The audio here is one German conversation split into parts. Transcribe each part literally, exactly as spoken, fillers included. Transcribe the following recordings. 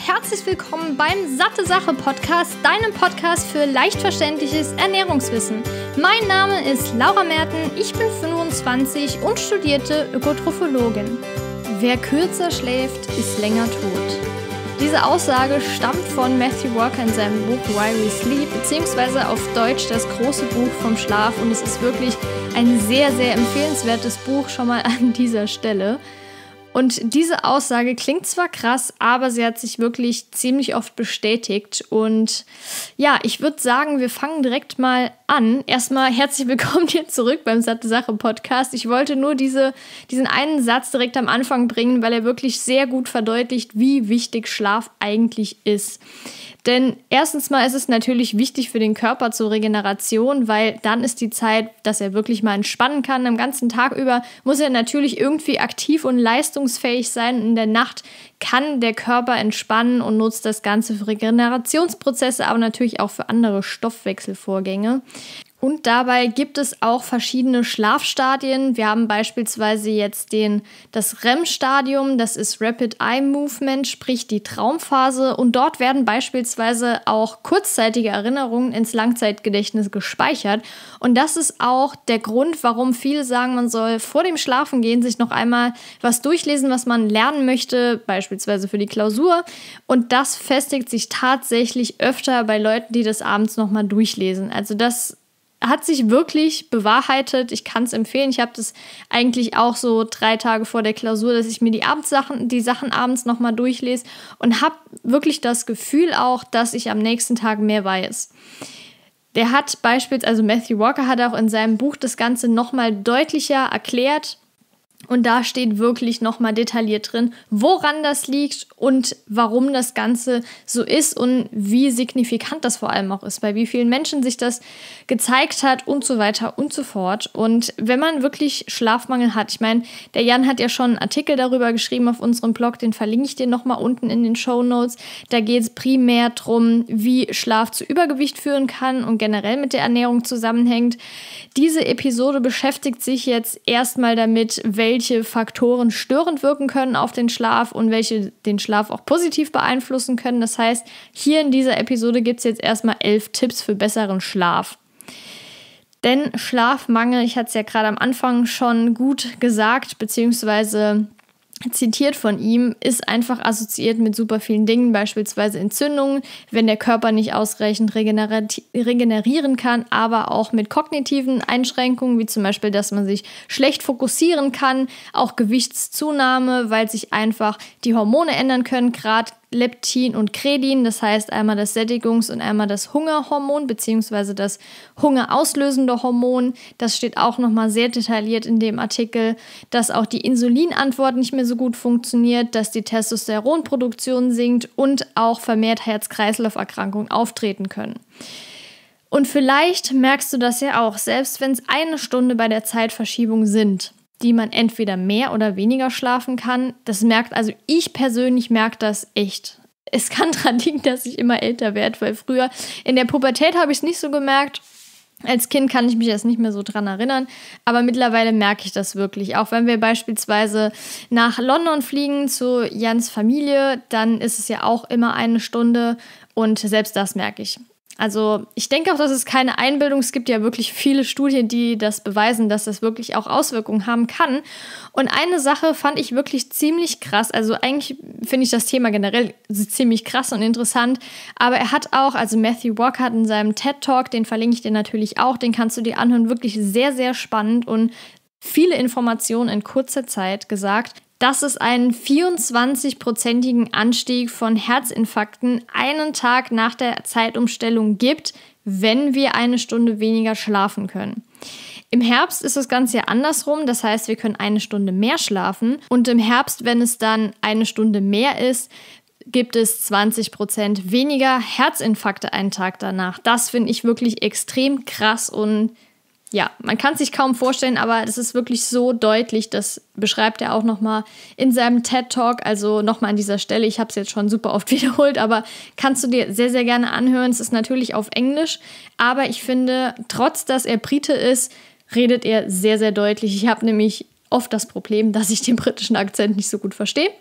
herzlich willkommen beim Satte Sache Podcast, deinem Podcast für leicht verständliches Ernährungswissen. Mein Name ist Laura Merten, ich bin fünfundzwanzig und studierte Ökotrophologin. Wer kürzer schläft, ist länger tot. Diese Aussage stammt von Matthew Walker in seinem Buch Why We Sleep, beziehungsweise auf Deutsch das große Buch vom Schlaf, und es ist wirklich ein sehr, sehr empfehlenswertes Buch schon mal an dieser Stelle. Und diese Aussage klingt zwar krass, aber sie hat sich wirklich ziemlich oft bestätigt. Und ja, ich würde sagen, wir fangen direkt mal an. Erstmal herzlich willkommen hier zurück beim Satte Sache Podcast. Ich wollte nur diese, diesen einen Satz direkt am Anfang bringen, weil er wirklich sehr gut verdeutlicht, wie wichtig Schlaf eigentlich ist. Denn erstens mal ist es natürlich wichtig für den Körper zur Regeneration, weil dann ist die Zeit, dass er wirklich mal entspannen kann. Am ganzen Tag über muss er natürlich irgendwie aktiv und leistungsfähig sein. In der Nacht kann der Körper entspannen und nutzt das Ganze für Regenerationsprozesse, aber natürlich auch für andere Stoffwechselvorgänge. Und dabei gibt es auch verschiedene Schlafstadien. Wir haben beispielsweise jetzt den, das R E M-Stadium, das ist Rapid Eye Movement, sprich die Traumphase. Und dort werden beispielsweise auch kurzzeitige Erinnerungen ins Langzeitgedächtnis gespeichert. Und das ist auch der Grund, warum viele sagen, man soll vor dem Schlafengehen sich noch einmal was durchlesen, was man lernen möchte, beispielsweise für die Klausur. Und das festigt sich tatsächlich öfter bei Leuten, die das abends nochmal durchlesen. Also das hat sich wirklich bewahrheitet. Ich kann es empfehlen. Ich habe das eigentlich auch so drei Tage vor der Klausur, dass ich mir die Abendsachen, die Sachen abends nochmal durchlese und habe wirklich das Gefühl auch, dass ich am nächsten Tag mehr weiß. Der hat beispielsweise, also Matthew Walker hat auch in seinem Buch das Ganze nochmal deutlicher erklärt. Und da steht wirklich nochmal detailliert drin, woran das liegt und warum das Ganze so ist und wie signifikant das vor allem auch ist, bei wie vielen Menschen sich das gezeigt hat und so weiter und so fort. Und wenn man wirklich Schlafmangel hat, ich meine, der Jan hat ja schon einen Artikel darüber geschrieben auf unserem Blog, den verlinke ich dir nochmal unten in den Shownotes. Da geht es primär darum, wie Schlaf zu Übergewicht führen kann und generell mit der Ernährung zusammenhängt. Diese Episode beschäftigt sich jetzt erstmal damit, welche welche Faktoren störend wirken können auf den Schlaf und welche den Schlaf auch positiv beeinflussen können. Das heißt, hier in dieser Episode gibt es jetzt erstmal elf Tipps für besseren Schlaf. Denn Schlafmangel, ich hatte es ja gerade am Anfang schon gut gesagt, beziehungsweise zitiert von ihm, ist einfach assoziiert mit super vielen Dingen, beispielsweise Entzündungen, wenn der Körper nicht ausreichend regenerati- regenerieren kann, aber auch mit kognitiven Einschränkungen, wie zum Beispiel, dass man sich schlecht fokussieren kann, auch Gewichtszunahme, weil sich einfach die Hormone ändern können, gerade Leptin und Kredin, das heißt einmal das Sättigungs- und einmal das Hungerhormon, beziehungsweise das hungerauslösende Hormon. Das steht auch nochmal sehr detailliert in dem Artikel, dass auch die Insulinantwort nicht mehr so gut funktioniert, dass die Testosteronproduktion sinkt und auch vermehrt Herz-Kreislauf-Erkrankungen auftreten können. Und vielleicht merkst du das ja auch, selbst wenn es eine Stunde bei der Zeitverschiebung sind, die man entweder mehr oder weniger schlafen kann. Das merkt, also ich persönlich merke das echt. Es kann daran liegen, dass ich immer älter werde, weil früher in der Pubertät habe ich es nicht so gemerkt. Als Kind kann ich mich jetzt nicht mehr so dran erinnern, aber mittlerweile merke ich das wirklich. Auch wenn wir beispielsweise nach London fliegen zu Jans Familie, dann ist es ja auch immer eine Stunde und selbst das merke ich. Also ich denke auch, dass es keine Einbildung, es gibt ja wirklich viele Studien, die das beweisen, dass das wirklich auch Auswirkungen haben kann. Und eine Sache fand ich wirklich ziemlich krass, also eigentlich finde ich das Thema generell ziemlich krass und interessant, aber er hat auch, also Matthew Walker hat in seinem TED-Talk, den verlinke ich dir natürlich auch, den kannst du dir anhören, wirklich sehr, sehr spannend und viele Informationen in kurzer Zeit gesagt, dass es einen vierundzwanzig-prozentigen Anstieg von Herzinfarkten einen Tag nach der Zeitumstellung gibt, wenn wir eine Stunde weniger schlafen können. Im Herbst ist das Ganze ja andersrum, das heißt, wir können eine Stunde mehr schlafen und im Herbst, wenn es dann eine Stunde mehr ist, gibt es zwanzig Prozent weniger Herzinfarkte einen Tag danach. Das finde ich wirklich extrem krass und ja, man kann es sich kaum vorstellen, aber das ist wirklich so deutlich, das beschreibt er auch nochmal in seinem TED-Talk, also nochmal an dieser Stelle, ich habe es jetzt schon super oft wiederholt, aber kannst du dir sehr, sehr gerne anhören, es ist natürlich auf Englisch, aber ich finde, trotz dass er Brite ist, redet er sehr, sehr deutlich. Ich habe nämlich oft das Problem, dass ich den britischen Akzent nicht so gut verstehe.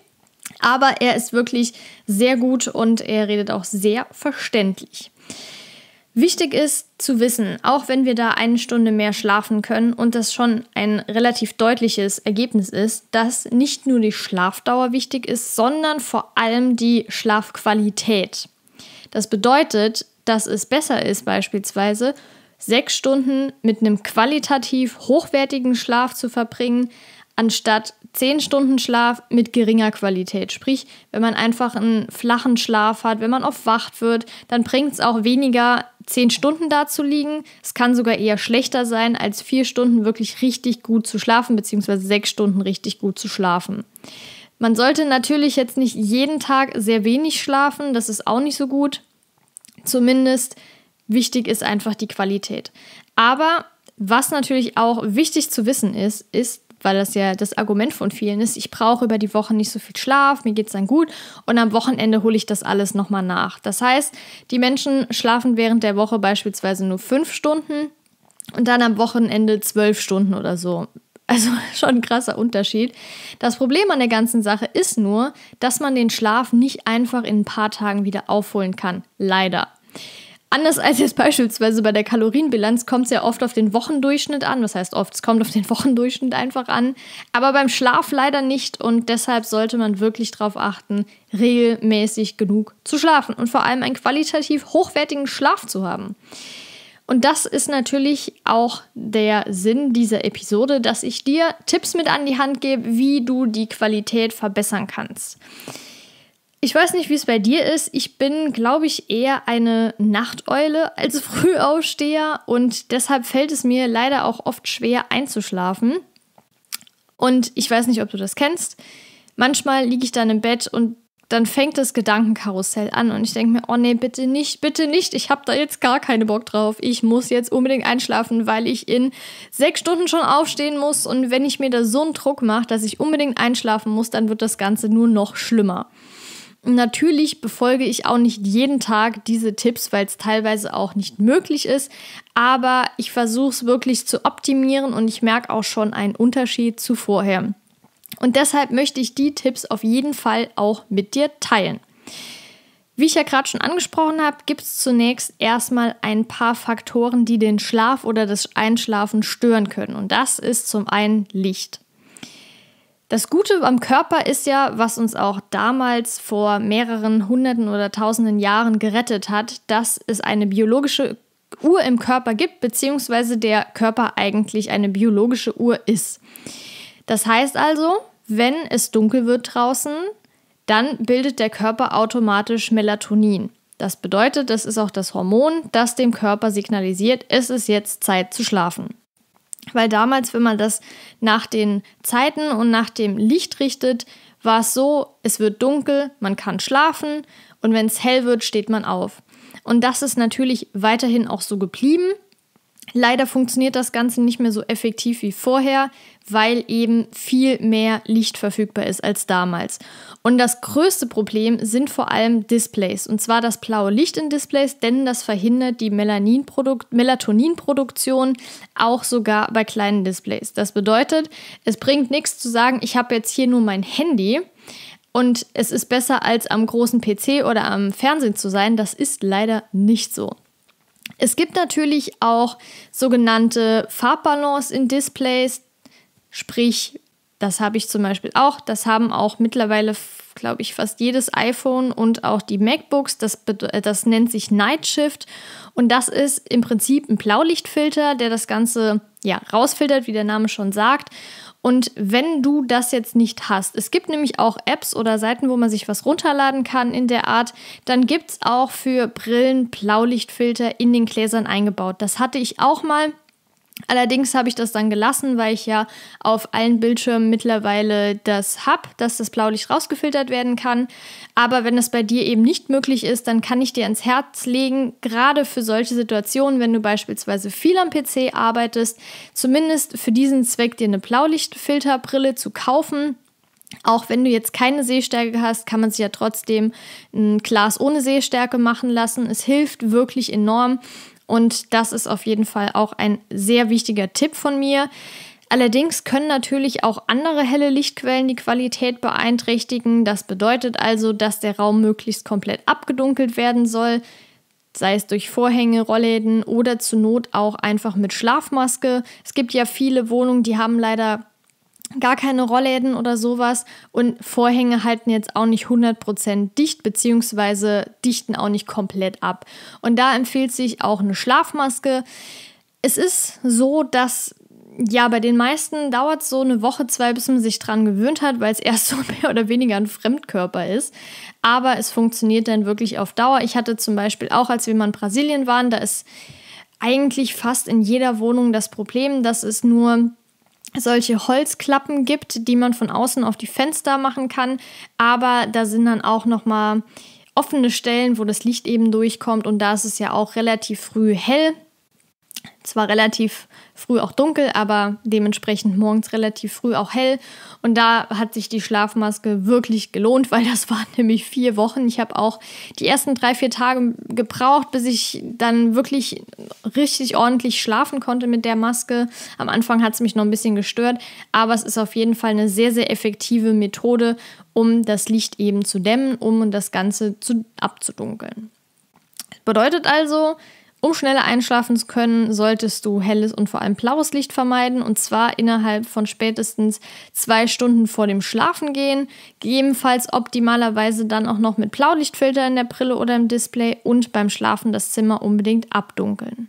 Aber er ist wirklich sehr gut und er redet auch sehr verständlich. Wichtig ist zu wissen, auch wenn wir da eine Stunde mehr schlafen können und das schon ein relativ deutliches Ergebnis ist, dass nicht nur die Schlafdauer wichtig ist, sondern vor allem die Schlafqualität. Das bedeutet, dass es besser ist, beispielsweise sechs Stunden mit einem qualitativ hochwertigen Schlaf zu verbringen, anstatt zehn Stunden Schlaf mit geringer Qualität. Sprich, wenn man einfach einen flachen Schlaf hat, wenn man oft wach wird, dann bringt es auch weniger, zehn Stunden da zu liegen. Es kann sogar eher schlechter sein, als vier Stunden wirklich richtig gut zu schlafen, beziehungsweise sechs Stunden richtig gut zu schlafen. Man sollte natürlich jetzt nicht jeden Tag sehr wenig schlafen, das ist auch nicht so gut. Zumindest wichtig ist einfach die Qualität. Aber was natürlich auch wichtig zu wissen ist, ist, weil das ja das Argument von vielen ist, ich brauche über die Woche nicht so viel Schlaf, mir geht es dann gut und am Wochenende hole ich das alles nochmal nach. Das heißt, die Menschen schlafen während der Woche beispielsweise nur fünf Stunden und dann am Wochenende zwölf Stunden oder so. Also schon ein krasser Unterschied. Das Problem an der ganzen Sache ist nur, dass man den Schlaf nicht einfach in ein paar Tagen wieder aufholen kann. Leider. Anders als jetzt beispielsweise bei der Kalorienbilanz kommt es ja oft auf den Wochendurchschnitt an. Was heißt oft? Es kommt auf den Wochendurchschnitt einfach an. Aber beim Schlaf leider nicht und deshalb sollte man wirklich darauf achten, regelmäßig genug zu schlafen und vor allem einen qualitativ hochwertigen Schlaf zu haben. Und das ist natürlich auch der Sinn dieser Episode, dass ich dir Tipps mit an die Hand gebe, wie du die Qualität verbessern kannst. Ich weiß nicht, wie es bei dir ist. Ich bin, glaube ich, eher eine Nachteule als Frühaufsteher und deshalb fällt es mir leider auch oft schwer einzuschlafen. Und ich weiß nicht, ob du das kennst. Manchmal liege ich dann im Bett und dann fängt das Gedankenkarussell an und ich denke mir, oh nee, bitte nicht, bitte nicht. Ich habe da jetzt gar keinen Bock drauf. Ich muss jetzt unbedingt einschlafen, weil ich in sechs Stunden schon aufstehen muss und wenn ich mir da so einen Druck mache, dass ich unbedingt einschlafen muss, dann wird das Ganze nur noch schlimmer. Natürlich befolge ich auch nicht jeden Tag diese Tipps, weil es teilweise auch nicht möglich ist, aber ich versuche es wirklich zu optimieren und ich merke auch schon einen Unterschied zu vorher. Und deshalb möchte ich die Tipps auf jeden Fall auch mit dir teilen. Wie ich ja gerade schon angesprochen habe, gibt es zunächst erstmal ein paar Faktoren, die den Schlaf oder das Einschlafen stören können. Und das ist zum einen Licht. Das Gute am Körper ist ja, was uns auch damals vor mehreren Hunderten oder Tausenden Jahren gerettet hat, dass es eine biologische Uhr im Körper gibt, beziehungsweise der Körper eigentlich eine biologische Uhr ist. Das heißt also, wenn es dunkel wird draußen, dann bildet der Körper automatisch Melatonin. Das bedeutet, das ist auch das Hormon, das dem Körper signalisiert, es ist jetzt Zeit zu schlafen. Weil damals, wenn man das nach den Zeiten und nach dem Licht richtet, war es so, es wird dunkel, man kann schlafen und wenn es hell wird, steht man auf. Und das ist natürlich weiterhin auch so geblieben. Leider funktioniert das Ganze nicht mehr so effektiv wie vorher, weil eben viel mehr Licht verfügbar ist als damals. Und das größte Problem sind vor allem Displays. Und zwar das blaue Licht in Displays, denn das verhindert die Melaninprodukt- Melatoninproduktion auch sogar bei kleinen Displays. Das bedeutet, es bringt nichts zu sagen, ich habe jetzt hier nur mein Handy und es ist besser als am großen P C oder am Fernsehen zu sein. Das ist leider nicht so. Es gibt natürlich auch sogenannte Farbbalance in Displays, sprich, das habe ich zum Beispiel auch, das haben auch mittlerweile, glaube ich, fast jedes iPhone und auch die MacBooks, das, das nennt sich Night Shift und das ist im Prinzip ein Blaulichtfilter, der das Ganze ja, rausfiltert, wie der Name schon sagt. Und wenn du das jetzt nicht hast, es gibt nämlich auch Apps oder Seiten, wo man sich was runterladen kann in der Art, dann gibt es auch für Brillen Blaulichtfilter in den Gläsern eingebaut. Das hatte ich auch mal. Allerdings habe ich das dann gelassen, weil ich ja auf allen Bildschirmen mittlerweile das habe, dass das Blaulicht rausgefiltert werden kann. Aber wenn es bei dir eben nicht möglich ist, dann kann ich dir ans Herz legen, gerade für solche Situationen, wenn du beispielsweise viel am P C arbeitest, zumindest für diesen Zweck dir eine Blaulichtfilterbrille zu kaufen. Auch wenn du jetzt keine Sehstärke hast, kann man sich ja trotzdem ein Glas ohne Sehstärke machen lassen. Es hilft wirklich enorm. Und das ist auf jeden Fall auch ein sehr wichtiger Tipp von mir. Allerdings können natürlich auch andere helle Lichtquellen die Qualität beeinträchtigen. Das bedeutet also, dass der Raum möglichst komplett abgedunkelt werden soll, sei es durch Vorhänge, Rollläden oder zur Not auch einfach mit Schlafmaske. Es gibt ja viele Wohnungen, die haben leider gar keine Rollläden oder sowas und Vorhänge halten jetzt auch nicht hundert Prozent dicht beziehungsweise dichten auch nicht komplett ab. Und da empfiehlt sich auch eine Schlafmaske. Es ist so, dass ja bei den meisten dauert es so eine Woche, zwei, bis man sich dran gewöhnt hat, weil es erst so mehr oder weniger ein Fremdkörper ist. Aber es funktioniert dann wirklich auf Dauer. Ich hatte zum Beispiel auch, als wir mal in Brasilien waren, da ist eigentlich fast in jeder Wohnung das Problem, dass es nur solche Holzklappen gibt, die man von außen auf die Fenster machen kann, aber da sind dann auch nochmal offene Stellen, wo das Licht eben durchkommt und da ist es ja auch relativ früh hell, zwar relativ früh auch dunkel, aber dementsprechend morgens relativ früh auch hell und da hat sich die Schlafmaske wirklich gelohnt, weil das waren nämlich vier Wochen. Ich habe auch die ersten drei, vier Tage gebraucht, bis ich dann wirklich richtig ordentlich schlafen konnte mit der Maske. Am Anfang hat es mich noch ein bisschen gestört, aber es ist auf jeden Fall eine sehr, sehr effektive Methode, um das Licht eben zu dämmen, um das Ganze zu, abzudunkeln. Bedeutet also, um schneller einschlafen zu können, solltest du helles und vor allem blaues Licht vermeiden und zwar innerhalb von spätestens zwei Stunden vor dem Schlafengehen, gegebenenfalls optimalerweise dann auch noch mit Blaulichtfilter in der Brille oder im Display und beim Schlafen das Zimmer unbedingt abdunkeln.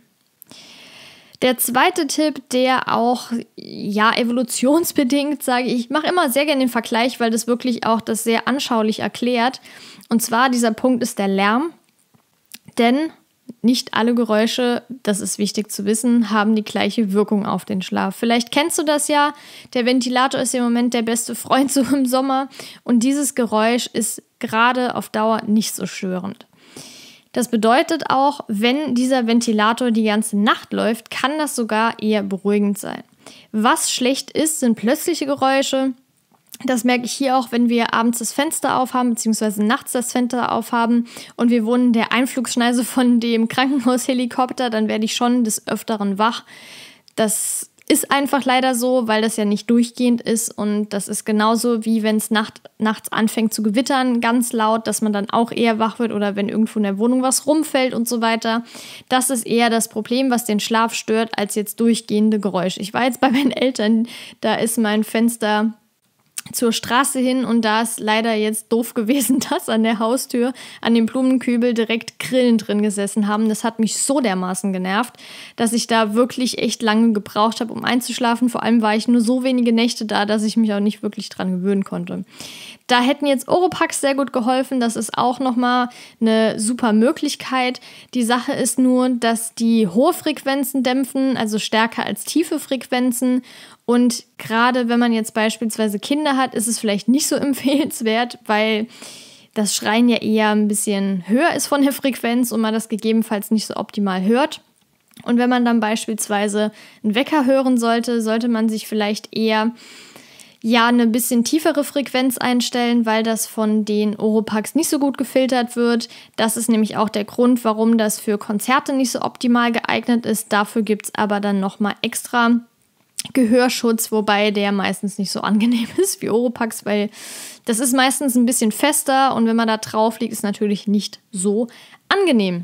Der zweite Tipp, der auch ja evolutionsbedingt, sage ich, ich mache immer sehr gerne den Vergleich, weil das wirklich auch das sehr anschaulich erklärt und zwar dieser Punkt ist der Lärm, denn nicht alle Geräusche, das ist wichtig zu wissen, haben die gleiche Wirkung auf den Schlaf. Vielleicht kennst du das ja, der Ventilator ist im Moment der beste Freund so im Sommer und dieses Geräusch ist gerade auf Dauer nicht so störend. Das bedeutet auch, wenn dieser Ventilator die ganze Nacht läuft, kann das sogar eher beruhigend sein. Was schlecht ist, sind plötzliche Geräusche. Das merke ich hier auch, wenn wir abends das Fenster aufhaben, beziehungsweise nachts das Fenster aufhaben und wir wohnen in der Einflugschneise von dem Krankenhaushelikopter, dann werde ich schon des Öfteren wach. Das ist einfach leider so, weil das ja nicht durchgehend ist und das ist genauso wie wenn es Nacht, nachts anfängt zu gewittern, ganz laut, dass man dann auch eher wach wird oder wenn irgendwo in der Wohnung was rumfällt und so weiter. Das ist eher das Problem, was den Schlaf stört, als jetzt durchgehende Geräusche. Ich war jetzt bei meinen Eltern, da ist mein Fenster zur Straße hin und da ist leider jetzt doof gewesen, dass an der Haustür, an dem Blumenkübel direkt Grillen drin gesessen haben. Das hat mich so dermaßen genervt, dass ich da wirklich echt lange gebraucht habe, um einzuschlafen. Vor allem war ich nur so wenige Nächte da, dass ich mich auch nicht wirklich dran gewöhnen konnte. Da hätten jetzt Oropax sehr gut geholfen. Das ist auch nochmal eine super Möglichkeit. Die Sache ist nur, dass die hohe Frequenzen dämpfen, also stärker als tiefe Frequenzen. Und gerade wenn man jetzt beispielsweise Kinder hat, ist es vielleicht nicht so empfehlenswert, weil das Schreien ja eher ein bisschen höher ist von der Frequenz und man das gegebenenfalls nicht so optimal hört. Und wenn man dann beispielsweise einen Wecker hören sollte, sollte man sich vielleicht eher ja eine bisschen tiefere Frequenz einstellen, weil das von den Oropax nicht so gut gefiltert wird. Das ist nämlich auch der Grund, warum das für Konzerte nicht so optimal geeignet ist. Dafür gibt es aber dann nochmal extra Gehörschutz, wobei der meistens nicht so angenehm ist wie Oropax, weil das ist meistens ein bisschen fester und wenn man da drauf liegt, ist natürlich nicht so angenehm.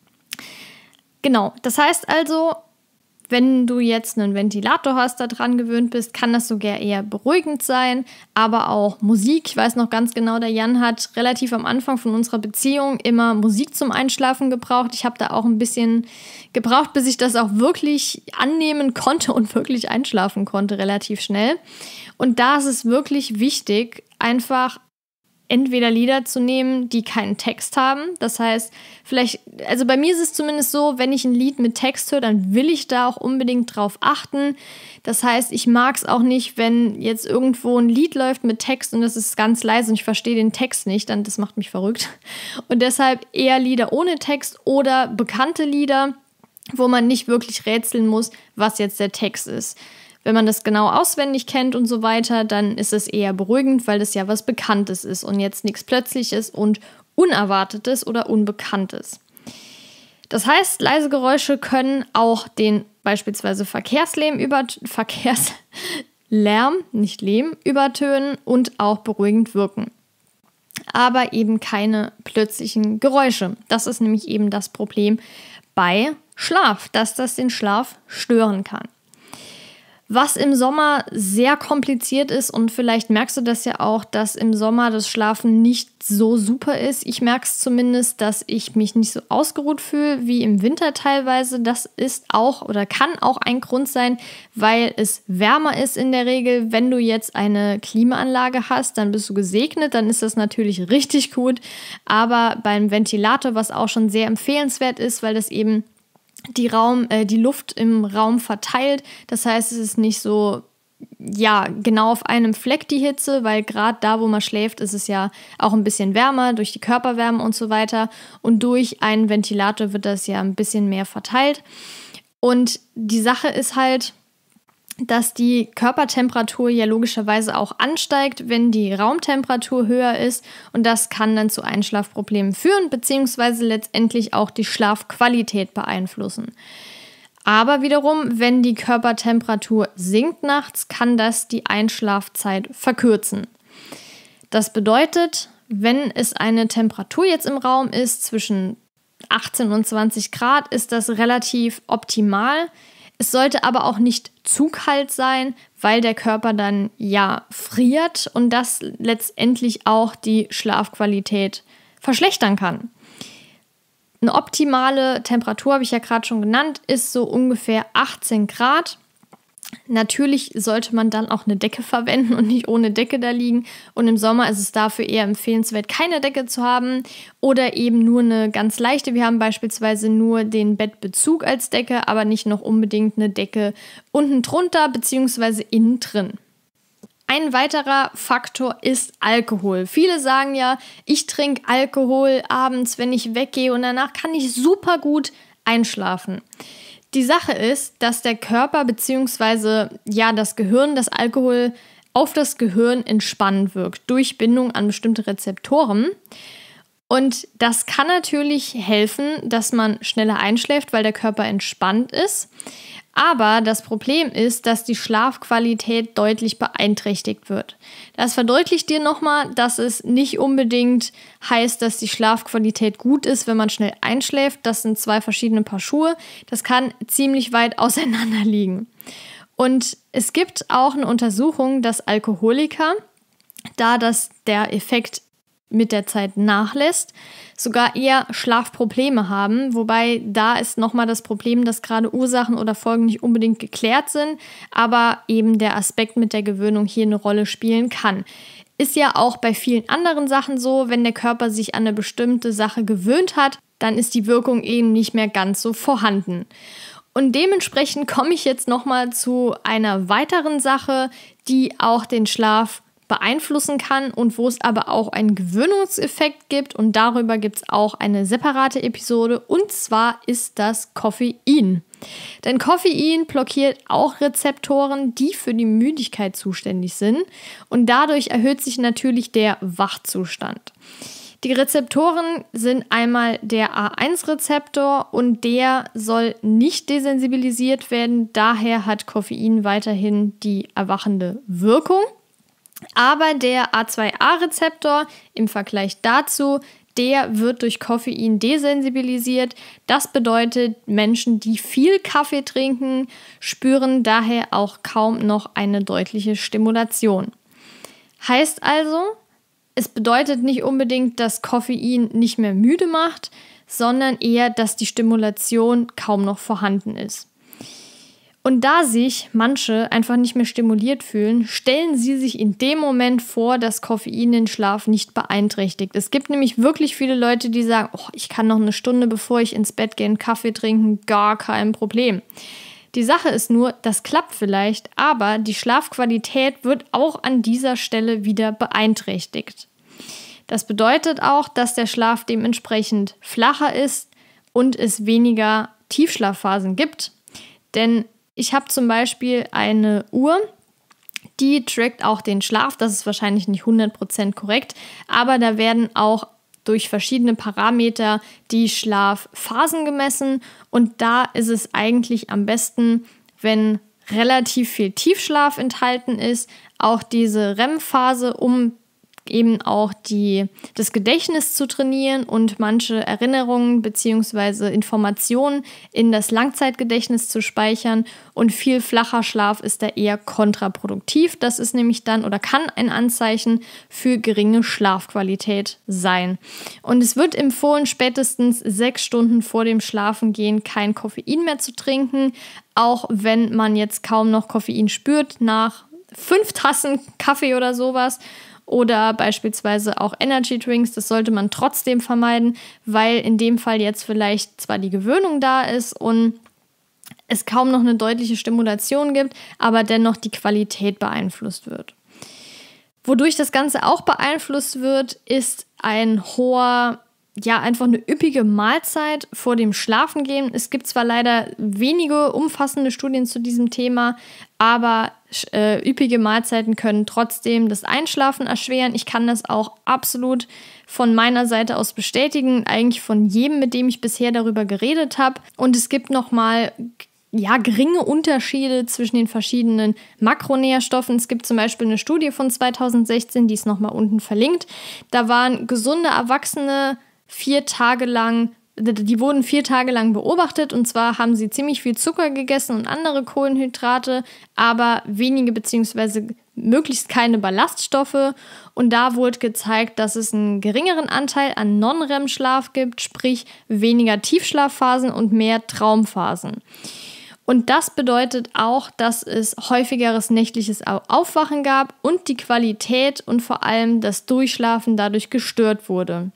Genau, das heißt also, wenn du jetzt einen Ventilator hast, da dran gewöhnt bist, kann das sogar eher beruhigend sein, aber auch Musik. Ich weiß noch ganz genau, der Jan hat relativ am Anfang von unserer Beziehung immer Musik zum Einschlafen gebraucht. Ich habe da auch ein bisschen gebraucht, bis ich das auch wirklich annehmen konnte und wirklich einschlafen konnte, relativ schnell. Und da ist es wirklich wichtig, einfach entweder Lieder zu nehmen, die keinen Text haben. Das heißt, vielleicht, also bei mir ist es zumindest so, wenn ich ein Lied mit Text höre, dann will ich da auch unbedingt drauf achten. Das heißt, ich mag es auch nicht, wenn jetzt irgendwo ein Lied läuft mit Text und das ist ganz leise und ich verstehe den Text nicht, dann das macht mich verrückt. Und deshalb eher Lieder ohne Text oder bekannte Lieder, wo man nicht wirklich rätseln muss, was jetzt der Text ist. Wenn man das genau auswendig kennt und so weiter, dann ist es eher beruhigend, weil das ja was Bekanntes ist und jetzt nichts Plötzliches und Unerwartetes oder Unbekanntes. Das heißt, leise Geräusche können auch den beispielsweise Verkehrslärm, über, Verkehrslärm, nicht Lehm, übertönen und auch beruhigend wirken. Aber eben keine plötzlichen Geräusche. Das ist nämlich eben das Problem bei Schlaf, dass das den Schlaf stören kann. Was im Sommer sehr kompliziert ist, und vielleicht merkst du das ja auch, dass im Sommer das Schlafen nicht so super ist. Ich merke es zumindest, dass ich mich nicht so ausgeruht fühle wie im Winter teilweise. Das ist auch oder kann auch ein Grund sein, weil es wärmer ist in der Regel. Wenn du jetzt eine Klimaanlage hast, dann bist du gesegnet, dann ist das natürlich richtig gut. Aber beim Ventilator, was auch schon sehr empfehlenswert ist, weil das eben die Raum, äh, die Luft im Raum verteilt. Das heißt, es ist nicht so, ja, genau auf einem Fleck die Hitze, weil gerade da, wo man schläft, ist es ja auch ein bisschen wärmer durch die Körperwärme und so weiter. Und durch einen Ventilator wird das ja ein bisschen mehr verteilt. Und die Sache ist halt, dass die Körpertemperatur ja logischerweise auch ansteigt, wenn die Raumtemperatur höher ist, und das kann dann zu Einschlafproblemen führen, beziehungsweise letztendlich auch die Schlafqualität beeinflussen. Aber wiederum, wenn die Körpertemperatur sinkt nachts, kann das die Einschlafzeit verkürzen. Das bedeutet, wenn es eine Temperatur jetzt im Raum ist zwischen achtzehn und zwanzig Grad, ist das relativ optimal. Es sollte aber auch nicht zu kalt sein, weil der Körper dann ja friert und das letztendlich auch die Schlafqualität verschlechtern kann. Eine optimale Temperatur, habe ich ja gerade schon genannt, ist so ungefähr achtzehn Grad. Natürlich sollte man dann auch eine Decke verwenden und nicht ohne Decke da liegen. Und im Sommer ist es dafür eher empfehlenswert, keine Decke zu haben oder eben nur eine ganz leichte. Wir haben beispielsweise nur den Bettbezug als Decke, aber nicht noch unbedingt eine Decke unten drunter bzw. innen drin. Ein weiterer Faktor ist Alkohol. Viele sagen ja, ich trinke Alkohol abends, wenn ich weggehe, und danach kann ich super gut einschlafen. Die Sache ist, dass der Körper bzw. ja das Gehirn, das Alkohol auf das Gehirn entspannend wirkt durch Bindung an bestimmte Rezeptoren. Und das kann natürlich helfen, dass man schneller einschläft, weil der Körper entspannt ist. Aber das Problem ist, dass die Schlafqualität deutlich beeinträchtigt wird. Das verdeutlicht dir nochmal, dass es nicht unbedingt heißt, dass die Schlafqualität gut ist, wenn man schnell einschläft. Das sind zwei verschiedene Paar Schuhe. Das kann ziemlich weit auseinander liegen. Und es gibt auch eine Untersuchung, dass Alkoholiker, da das der Effekt mit der Zeit nachlässt, sogar eher Schlafprobleme haben, wobei da ist nochmal das Problem, dass gerade Ursachen oder Folgen nicht unbedingt geklärt sind, aber eben der Aspekt mit der Gewöhnung hier eine Rolle spielen kann. Ist ja auch bei vielen anderen Sachen so, wenn der Körper sich an eine bestimmte Sache gewöhnt hat, dann ist die Wirkung eben nicht mehr ganz so vorhanden. Und dementsprechend komme ich jetzt nochmal zu einer weiteren Sache, die auch den Schlaf beeinflussen kann und wo es aber auch einen Gewöhnungseffekt gibt, und darüber gibt es auch eine separate Episode, und zwar ist das Koffein. Denn Koffein blockiert auch Rezeptoren, die für die Müdigkeit zuständig sind, und dadurch erhöht sich natürlich der Wachzustand. Die Rezeptoren sind einmal der A eins Rezeptor, und der soll nicht desensibilisiert werden, daher hat Koffein weiterhin die erwachende Wirkung. Aber der A zwei A Rezeptor im Vergleich dazu, der wird durch Koffein desensibilisiert. Das bedeutet, Menschen, die viel Kaffee trinken, spüren daher auch kaum noch eine deutliche Stimulation. Heißt also, es bedeutet nicht unbedingt, dass Koffein nicht mehr müde macht, sondern eher, dass die Stimulation kaum noch vorhanden ist. Und da sich manche einfach nicht mehr stimuliert fühlen, stellen sie sich in dem Moment vor, dass Koffein den Schlaf nicht beeinträchtigt. Es gibt nämlich wirklich viele Leute, die sagen, oh, ich kann noch eine Stunde, bevor ich ins Bett gehe, einen Kaffee trinken, gar kein Problem. Die Sache ist nur, das klappt vielleicht, aber die Schlafqualität wird auch an dieser Stelle wieder beeinträchtigt. Das bedeutet auch, dass der Schlaf dementsprechend flacher ist und es weniger Tiefschlafphasen gibt. Denn ich habe zum Beispiel eine Uhr, die trackt auch den Schlaf. Das ist wahrscheinlich nicht hundert Prozent korrekt, aber da werden auch durch verschiedene Parameter die Schlafphasen gemessen und da ist es eigentlich am besten, wenn relativ viel Tiefschlaf enthalten ist, auch diese R E M-Phase, um eben auch die, das Gedächtnis zu trainieren und manche Erinnerungen bzw. Informationen in das Langzeitgedächtnis zu speichern und viel flacher Schlaf ist da eher kontraproduktiv. Das ist nämlich dann oder kann ein Anzeichen für geringe Schlafqualität sein. Und es wird empfohlen, spätestens sechs Stunden vor dem Schlafengehen kein Koffein mehr zu trinken, auch wenn man jetzt kaum noch Koffein spürt nach fünf Tassen Kaffee oder sowas. Oder beispielsweise auch Energy Drinks, das sollte man trotzdem vermeiden, weil in dem Fall jetzt vielleicht zwar die Gewöhnung da ist und es kaum noch eine deutliche Stimulation gibt, aber dennoch die Qualität beeinflusst wird. Wodurch das Ganze auch beeinflusst wird, ist ein hoher, ja, einfach eine üppige Mahlzeit vor dem Schlafengehen. Es gibt zwar leider wenige umfassende Studien zu diesem Thema, aber äh, üppige Mahlzeiten können trotzdem das Einschlafen erschweren. Ich kann das auch absolut von meiner Seite aus bestätigen, eigentlich von jedem, mit dem ich bisher darüber geredet habe. Und es gibt nochmal ja, geringe Unterschiede zwischen den verschiedenen Makronährstoffen. Es gibt zum Beispiel eine Studie von zweitausendsechzehn, die ist nochmal unten verlinkt. Da waren gesunde Erwachsene vier Tage lang, die wurden vier Tage lang beobachtet und zwar haben sie ziemlich viel Zucker gegessen und andere Kohlenhydrate, aber wenige bzw. möglichst keine Ballaststoffe und da wurde gezeigt, dass es einen geringeren Anteil an Non-R E M-Schlaf gibt, sprich weniger Tiefschlafphasen und mehr Traumphasen. Und das bedeutet auch, dass es häufigeres nächtliches Aufwachen gab und die Qualität und vor allem das Durchschlafen dadurch gestört wurde.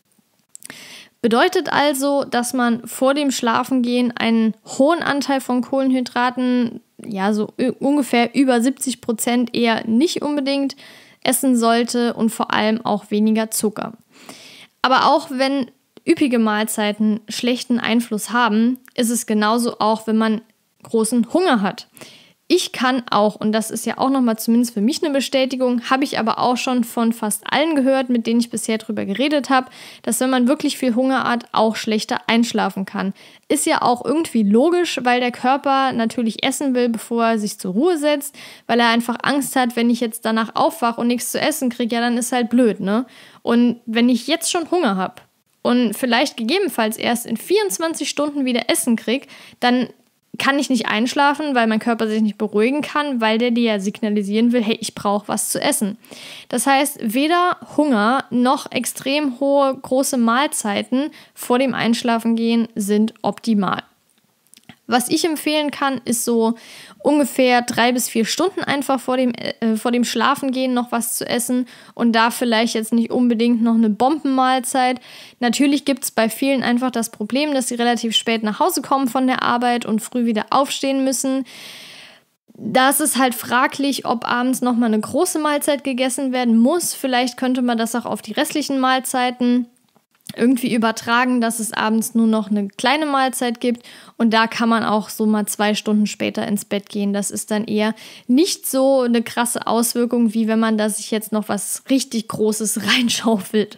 Bedeutet also, dass man vor dem Schlafengehen einen hohen Anteil von Kohlenhydraten, ja so ungefähr über siebzig Prozent eher nicht unbedingt essen sollte und vor allem auch weniger Zucker. Aber auch wenn üppige Mahlzeiten schlechten Einfluss haben, ist es genauso auch, wenn man großen Hunger hat. Ich kann auch, und das ist ja auch nochmal zumindest für mich eine Bestätigung, habe ich aber auch schon von fast allen gehört, mit denen ich bisher drüber geredet habe, dass wenn man wirklich viel Hunger hat, auch schlechter einschlafen kann. Ist ja auch irgendwie logisch, weil der Körper natürlich essen will, bevor er sich zur Ruhe setzt, weil er einfach Angst hat, wenn ich jetzt danach aufwache und nichts zu essen kriege, ja, dann ist halt blöd, ne? Und wenn ich jetzt schon Hunger habe und vielleicht gegebenenfalls erst in vierundzwanzig Stunden wieder Essen kriege, dann kann ich nicht einschlafen, weil mein Körper sich nicht beruhigen kann, weil der dir ja signalisieren will, hey, ich brauche was zu essen. Das heißt, weder Hunger noch extrem hohe, große Mahlzeiten vor dem Einschlafengehen sind optimal. Was ich empfehlen kann, ist so ungefähr drei bis vier Stunden einfach vor dem, äh, vor dem Schlafengehen noch was zu essen und da vielleicht jetzt nicht unbedingt noch eine Bombenmahlzeit. Natürlich gibt es bei vielen einfach das Problem, dass sie relativ spät nach Hause kommen von der Arbeit und früh wieder aufstehen müssen. Da ist es halt fraglich, ob abends nochmal eine große Mahlzeit gegessen werden muss. Vielleicht könnte man das auch auf die restlichen Mahlzeiten irgendwie übertragen, dass es abends nur noch eine kleine Mahlzeit gibt und da kann man auch so mal zwei Stunden später ins Bett gehen. Das ist dann eher nicht so eine krasse Auswirkung, wie wenn man da sich jetzt noch was richtig Großes reinschaufelt.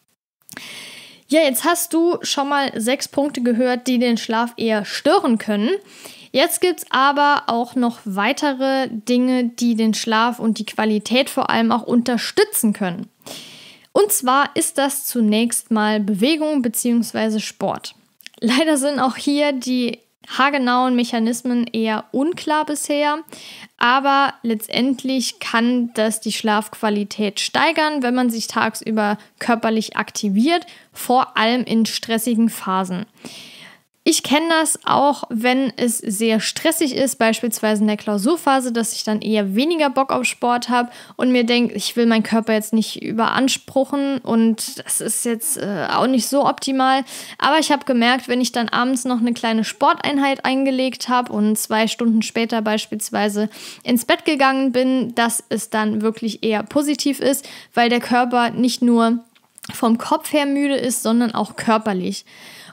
Ja, jetzt hast du schon mal sechs Punkte gehört, die den Schlaf eher stören können. Jetzt gibt es aber auch noch weitere Dinge, die den Schlaf und die Qualität vor allem auch unterstützen können. Und zwar ist das zunächst mal Bewegung bzw. Sport. Leider sind auch hier die haargenauen Mechanismen eher unklar bisher, aber letztendlich kann das die Schlafqualität steigern, wenn man sich tagsüber körperlich aktiviert, vor allem in stressigen Phasen. Ich kenne das auch, wenn es sehr stressig ist, beispielsweise in der Klausurphase, dass ich dann eher weniger Bock auf Sport habe und mir denke, ich will meinen Körper jetzt nicht überanspruchen und das ist jetzt äh, auch nicht so optimal. Aber ich habe gemerkt, wenn ich dann abends noch eine kleine Sporteinheit eingelegt habe und zwei Stunden später beispielsweise ins Bett gegangen bin, dass es dann wirklich eher positiv ist, weil der Körper nicht nur vom Kopf her müde ist, sondern auch körperlich.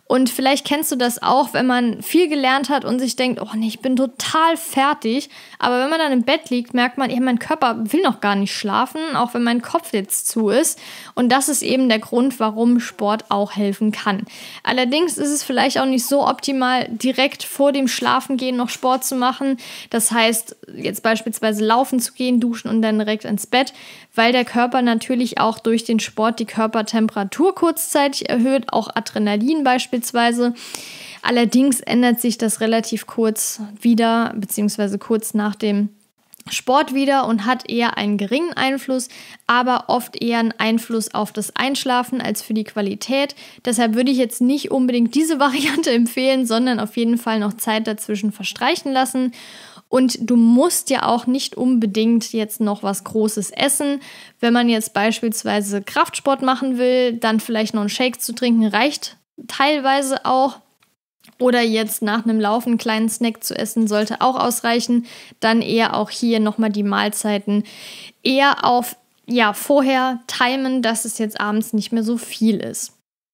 Und vielleicht kennst du das auch, wenn man viel gelernt hat und sich denkt, oh nee, ich bin total fertig. Aber wenn man dann im Bett liegt, merkt man, ja, mein Körper will noch gar nicht schlafen, auch wenn mein Kopf jetzt zu ist. Und das ist eben der Grund, warum Sport auch helfen kann. Allerdings ist es vielleicht auch nicht so optimal, direkt vor dem Schlafengehen noch Sport zu machen. Das heißt, jetzt beispielsweise laufen zu gehen, duschen und dann direkt ins Bett, weil der Körper natürlich auch durch den Sport die Körpertemperatur kurzzeitig erhöht, auch Adrenalin beispielsweise. Allerdings ändert sich das relativ kurz wieder, beziehungsweise kurz nach dem Sport wieder und hat eher einen geringen Einfluss, aber oft eher einen Einfluss auf das Einschlafen als für die Qualität. Deshalb würde ich jetzt nicht unbedingt diese Variante empfehlen, sondern auf jeden Fall noch Zeit dazwischen verstreichen lassen. Und du musst ja auch nicht unbedingt jetzt noch was Großes essen. Wenn man jetzt beispielsweise Kraftsport machen will, dann vielleicht noch einen Shake zu trinken reicht teilweise auch. Oder jetzt nach einem Laufen einen kleinen Snack zu essen, sollte auch ausreichen. Dann eher auch hier nochmal die Mahlzeiten eher auf, ja, vorher timen, dass es jetzt abends nicht mehr so viel ist.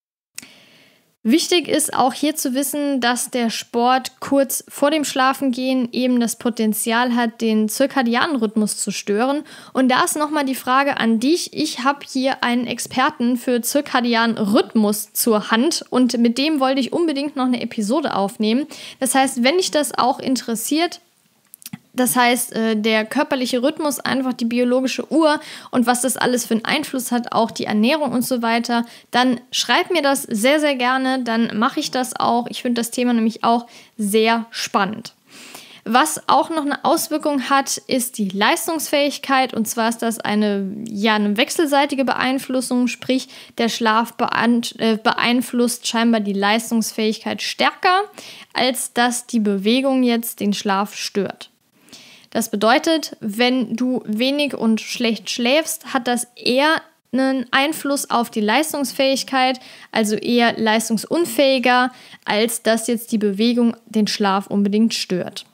Wichtig ist auch hier zu wissen, dass der Sport kurz vor dem Schlafengehen eben das Potenzial hat, den zirkadianen Rhythmus zu stören. Und da ist nochmal die Frage an dich. Ich habe hier einen Experten für zirkadianen Rhythmus zur Hand und mit dem wollte ich unbedingt noch eine Episode aufnehmen. Das heißt, wenn dich das auch interessiert, das heißt, der körperliche Rhythmus, einfach die biologische Uhr und was das alles für einen Einfluss hat, auch die Ernährung und so weiter, dann schreib mir das sehr, sehr gerne, dann mache ich das auch. Ich finde das Thema nämlich auch sehr spannend. Was auch noch eine Auswirkung hat, ist die Leistungsfähigkeit, und zwar ist das eine, ja, eine wechselseitige Beeinflussung, sprich der Schlaf beeinflusst scheinbar die Leistungsfähigkeit stärker, als dass die Bewegung jetzt den Schlaf stört. Das bedeutet, wenn du wenig und schlecht schläfst, hat das eher einen Einfluss auf die Leistungsfähigkeit, also eher leistungsunfähiger, als dass jetzt die Bewegung den Schlaf unbedingt stört.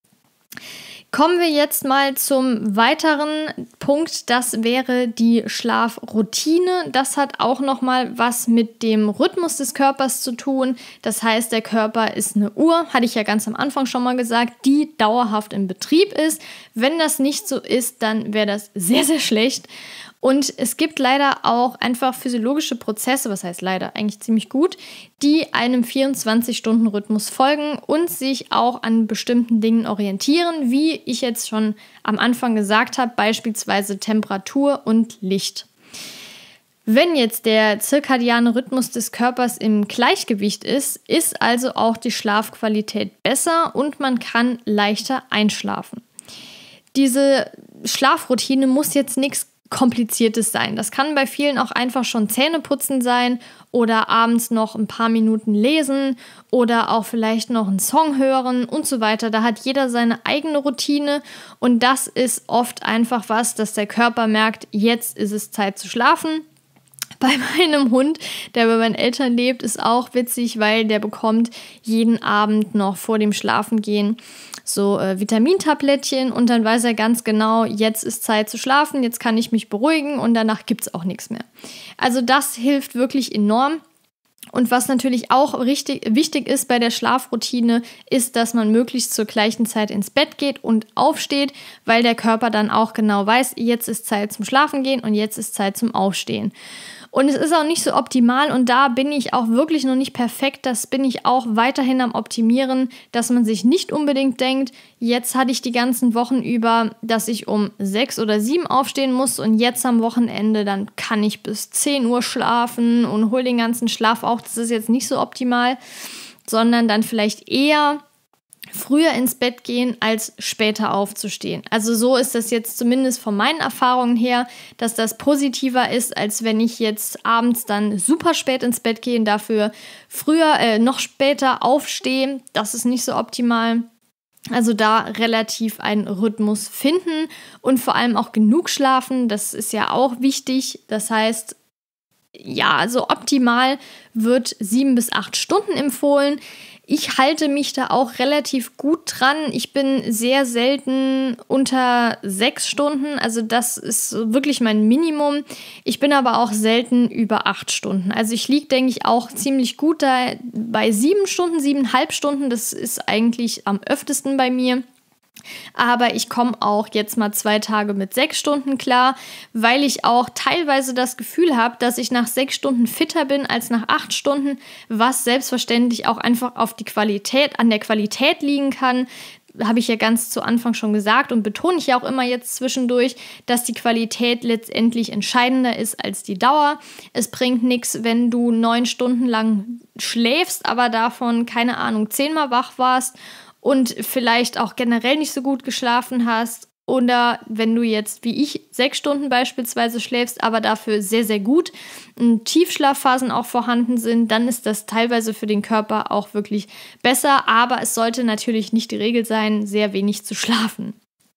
Kommen wir jetzt mal zum weiteren Punkt, das wäre die Schlafroutine. Das hat auch nochmal was mit dem Rhythmus des Körpers zu tun. Das heißt, der Körper ist eine Uhr, hatte ich ja ganz am Anfang schon mal gesagt, die dauerhaft in Betrieb ist. Wenn das nicht so ist, dann wäre das sehr, sehr schlecht. Und es gibt leider auch einfach physiologische Prozesse, was heißt leider, eigentlich ziemlich gut, die einem vierundzwanzig-Stunden-Rhythmus folgen und sich auch an bestimmten Dingen orientieren, wie ich jetzt schon am Anfang gesagt habe, beispielsweise Temperatur und Licht. Wenn jetzt der zirkadiane Rhythmus des Körpers im Gleichgewicht ist, ist also auch die Schlafqualität besser und man kann leichter einschlafen. Diese Schlafroutine muss jetzt nichts Kompliziertes sein. Das kann bei vielen auch einfach schon Zähneputzen sein oder abends noch ein paar Minuten lesen oder auch vielleicht noch einen Song hören und so weiter. Da hat jeder seine eigene Routine und das ist oft einfach was, dass der Körper merkt, jetzt ist es Zeit zu schlafen. Bei meinem Hund, der bei meinen Eltern lebt, ist auch witzig, weil der bekommt jeden Abend noch vor dem Schlafengehen so äh, Vitamintablettchen und dann weiß er ganz genau, jetzt ist Zeit zu schlafen, jetzt kann ich mich beruhigen und danach gibt es auch nichts mehr. Also das hilft wirklich enorm. Und was natürlich auch richtig, wichtig ist bei der Schlafroutine, ist, dass man möglichst zur gleichen Zeit ins Bett geht und aufsteht, weil der Körper dann auch genau weiß, jetzt ist Zeit zum Schlafen gehen und jetzt ist Zeit zum Aufstehen. Und es ist auch nicht so optimal und da bin ich auch wirklich noch nicht perfekt. Das bin ich auch weiterhin am Optimieren, dass man sich nicht unbedingt denkt, jetzt hatte ich die ganzen Wochen über, dass ich um sechs oder sieben aufstehen muss und jetzt am Wochenende, dann kann ich bis zehn Uhr schlafen und hole den ganzen Schlaf auch. Das ist jetzt nicht so optimal, sondern dann vielleicht eher früher ins Bett gehen, als später aufzustehen. Also so ist das jetzt zumindest von meinen Erfahrungen her, dass das positiver ist, als wenn ich jetzt abends dann super spät ins Bett gehe und dafür früher, äh, noch später aufstehe. Das ist nicht so optimal. Also da relativ einen Rhythmus finden und vor allem auch genug schlafen. Das ist ja auch wichtig. Das heißt, ja, also optimal wird sieben bis acht Stunden empfohlen. Ich halte mich da auch relativ gut dran. Ich bin sehr selten unter sechs Stunden, also das ist wirklich mein Minimum. Ich bin aber auch selten über acht Stunden. Also ich liege, denke ich, auch ziemlich gut da bei sieben Stunden, siebeneinhalb Stunden. Das ist eigentlich am öftesten bei mir. Aber ich komme auch jetzt mal zwei Tage mit sechs Stunden klar, weil ich auch teilweise das Gefühl habe, dass ich nach sechs Stunden fitter bin als nach acht Stunden, was selbstverständlich auch einfach auf die Qualität, an der Qualität liegen kann. Habe ich ja ganz zu Anfang schon gesagt und betone ich ja auch immer jetzt zwischendurch, dass die Qualität letztendlich entscheidender ist als die Dauer. Es bringt nichts, wenn du neun Stunden lang schläfst, aber davon, keine Ahnung, zehnmal wach warst und vielleicht auch generell nicht so gut geschlafen hast oder wenn du jetzt wie ich sechs Stunden beispielsweise schläfst, aber dafür sehr, sehr gut und Tiefschlafphasen auch vorhanden sind, dann ist das teilweise für den Körper auch wirklich besser, aber es sollte natürlich nicht die Regel sein, sehr wenig zu schlafen.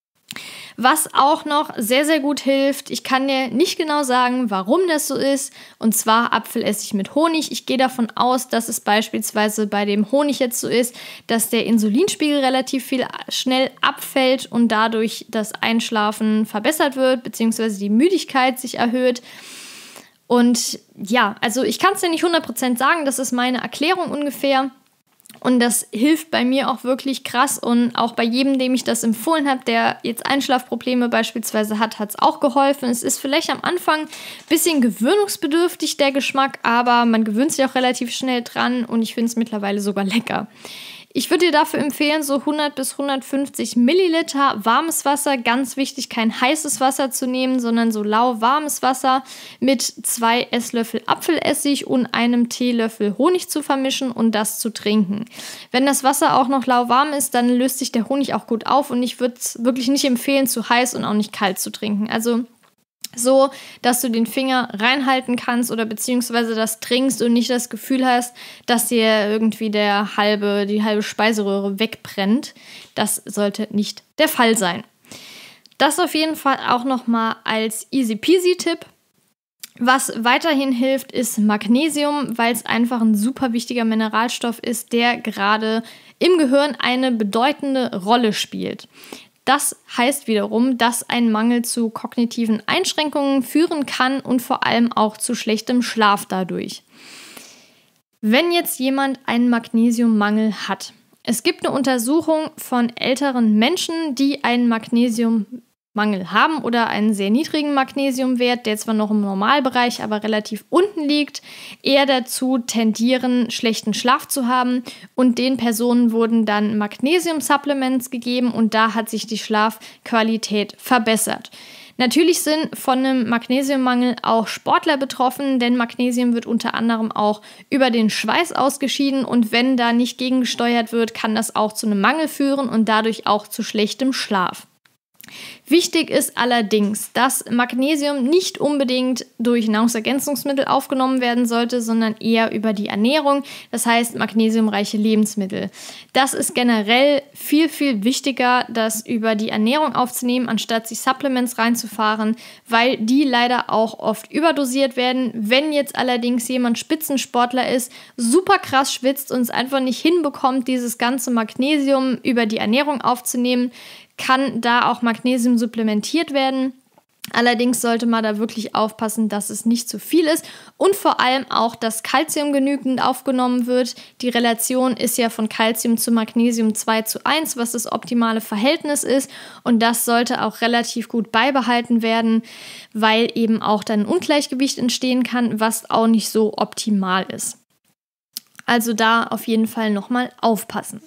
Was auch noch sehr, sehr gut hilft, ich kann dir nicht genau sagen, warum das so ist, und zwar Apfelessig mit Honig. Ich gehe davon aus, dass es beispielsweise bei dem Honig jetzt so ist, dass der Insulinspiegel relativ viel schnell abfällt und dadurch das Einschlafen verbessert wird, beziehungsweise die Müdigkeit sich erhöht. Und ja, also ich kann es dir nicht hundert Prozent sagen, das ist meine Erklärung ungefähr. Und das hilft bei mir auch wirklich krass und auch bei jedem, dem ich das empfohlen habe, der jetzt Einschlafprobleme beispielsweise hat, hat es auch geholfen. Es ist vielleicht am Anfang ein bisschen gewöhnungsbedürftig, der Geschmack, aber man gewöhnt sich auch relativ schnell dran und ich finde es mittlerweile sogar lecker. Ich würde dir dafür empfehlen, so hundert bis hundertfünfzig Milliliter warmes Wasser, ganz wichtig, kein heißes Wasser zu nehmen, sondern so lauwarmes Wasser mit zwei Esslöffel Apfelessig und einem Teelöffel Honig zu vermischen und das zu trinken. Wenn das Wasser auch noch lauwarm ist, dann löst sich der Honig auch gut auf und ich würde es wirklich nicht empfehlen, zu heiß und auch nicht kalt zu trinken. Also so, dass du den Finger reinhalten kannst oder beziehungsweise das trinkst und nicht das Gefühl hast, dass dir irgendwie der halbe, die halbe Speiseröhre wegbrennt. Das sollte nicht der Fall sein. Das auf jeden Fall auch nochmal als easy-peasy-Tipp. Was weiterhin hilft, ist Magnesium, weil es einfach ein super wichtiger Mineralstoff ist, der gerade im Gehirn eine bedeutende Rolle spielt. Das heißt wiederum, dass ein Mangel zu kognitiven Einschränkungen führen kann und vor allem auch zu schlechtem Schlaf dadurch. Wenn jetzt jemand einen Magnesiummangel hat, es gibt eine Untersuchung von älteren Menschen, die einen Magnesiummangel haben oder einen sehr niedrigen Magnesiumwert, der zwar noch im Normalbereich, aber relativ unten liegt, eher dazu tendieren, schlechten Schlaf zu haben. Und den Personen wurden dann Magnesium-Supplements gegeben und da hat sich die Schlafqualität verbessert. Natürlich sind von einem Magnesiummangel auch Sportler betroffen, denn Magnesium wird unter anderem auch über den Schweiß ausgeschieden und wenn da nicht gegengesteuert wird, kann das auch zu einem Mangel führen und dadurch auch zu schlechtem Schlaf. Wichtig ist allerdings, dass Magnesium nicht unbedingt durch Nahrungsergänzungsmittel aufgenommen werden sollte, sondern eher über die Ernährung, das heißt magnesiumreiche Lebensmittel. Das ist generell viel, viel wichtiger, das über die Ernährung aufzunehmen, anstatt sich Supplements reinzufahren, weil die leider auch oft überdosiert werden. Wenn jetzt allerdings jemand Spitzensportler ist, super krass schwitzt und es einfach nicht hinbekommt, dieses ganze Magnesium über die Ernährung aufzunehmen, kann da auch Magnesium supplementiert werden. Allerdings sollte man da wirklich aufpassen, dass es nicht zu viel ist und vor allem auch, dass Calcium genügend aufgenommen wird. Die Relation ist ja von Calcium zu Magnesium zwei zu eins, was das optimale Verhältnis ist und das sollte auch relativ gut beibehalten werden, weil eben auch dann ein Ungleichgewicht entstehen kann, was auch nicht so optimal ist. Also da auf jeden Fall nochmal aufpassen.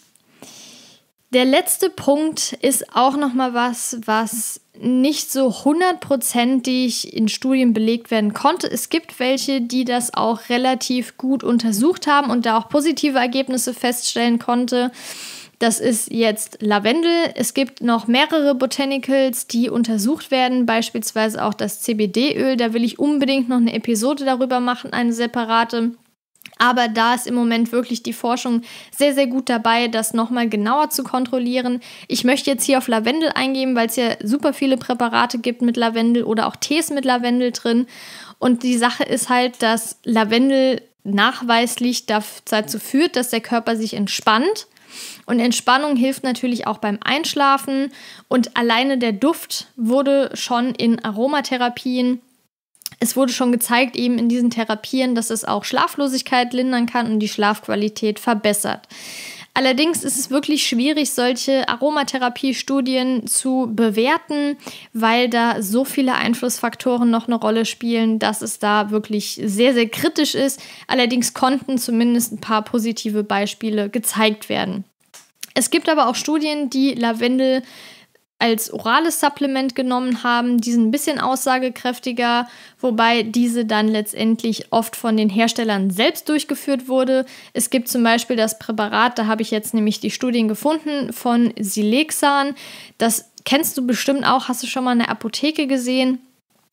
Der letzte Punkt ist auch nochmal was, was nicht so hundertprozentig in Studien belegt werden konnte. Es gibt welche, die das auch relativ gut untersucht haben und da auch positive Ergebnisse feststellen konnte. Das ist jetzt Lavendel. Es gibt noch mehrere Botanicals, die untersucht werden, beispielsweise auch das C B D-Öl. Da will ich unbedingt noch eine Episode darüber machen, eine separate. Aber da ist im Moment wirklich die Forschung sehr, sehr gut dabei, das nochmal genauer zu kontrollieren. Ich möchte jetzt hier auf Lavendel eingehen, weil es ja super viele Präparate gibt mit Lavendel oder auch Tees mit Lavendel drin. Und die Sache ist halt, dass Lavendel nachweislich dazu führt, dass der Körper sich entspannt. Und Entspannung hilft natürlich auch beim Einschlafen. Und alleine der Duft wurde schon in Aromatherapien, es wurde schon gezeigt eben in diesen Therapien, dass es auch Schlaflosigkeit lindern kann und die Schlafqualität verbessert. Allerdings ist es wirklich schwierig, solche Aromatherapiestudien zu bewerten, weil da so viele Einflussfaktoren noch eine Rolle spielen, dass es da wirklich sehr, sehr kritisch ist. Allerdings konnten zumindest ein paar positive Beispiele gezeigt werden. Es gibt aber auch Studien, die Lavendel als orales Supplement genommen haben. Die sind ein bisschen aussagekräftiger, wobei diese dann letztendlich oft von den Herstellern selbst durchgeführt wurde. Es gibt zum Beispiel das Präparat, da habe ich jetzt nämlich die Studien gefunden, von Silexan. Das kennst du bestimmt auch, hast du schon mal in der Apotheke gesehen.